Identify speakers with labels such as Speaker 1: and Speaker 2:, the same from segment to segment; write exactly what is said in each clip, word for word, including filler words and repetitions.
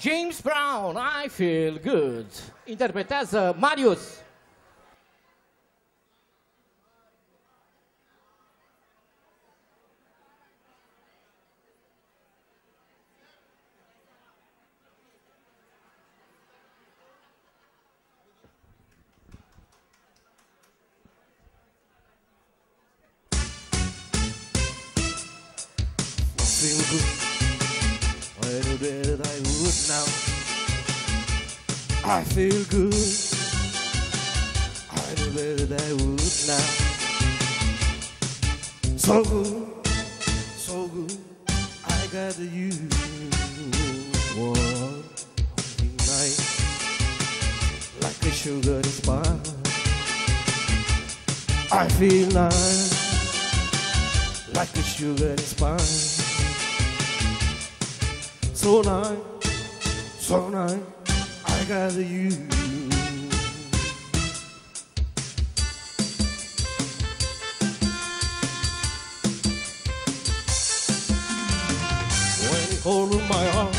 Speaker 1: James Brown, I Feel Good. Interpretează Marius.
Speaker 2: Feel good. I know that I would now. I feel good. I know that I would now. So good, so good. I got you one night, like a sugar in spine. I feel nice, like a sugar in spine. So nice, so nice, I got you. When you hold in my arm,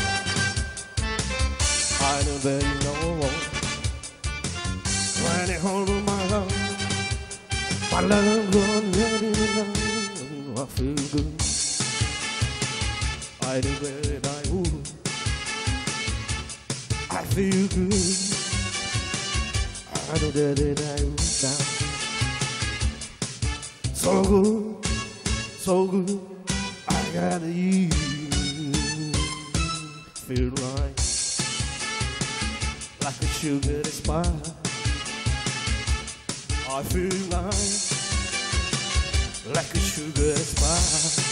Speaker 2: I know that you know. When you hold in my arm, my love gonna let it know. I feel good. I know that I would. I feel good. I know that I would now. So good, so good. I got you. Feel right, like a sugar spine. I feel nice, like a sugar spine.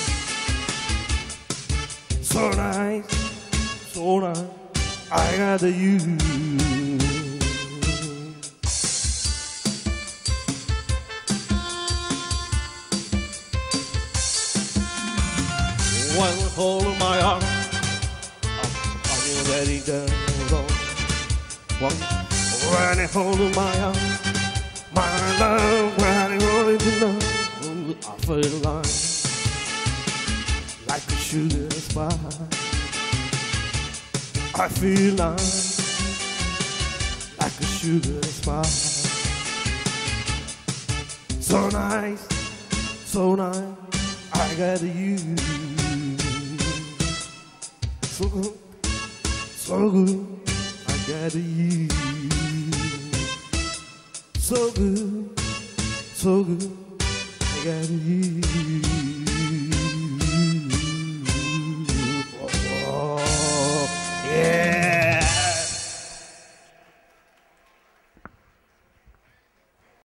Speaker 2: So nice, so nice, I got you. One hold of my arm, I knew that he done wrong. One, when he hold of my arm, my love, when he wanted to know, I feel like, like a sugar spine. I feel nice, like a sugar spine. So nice, so nice, I got you. So good, so good, I got you. So good, so good, I got you.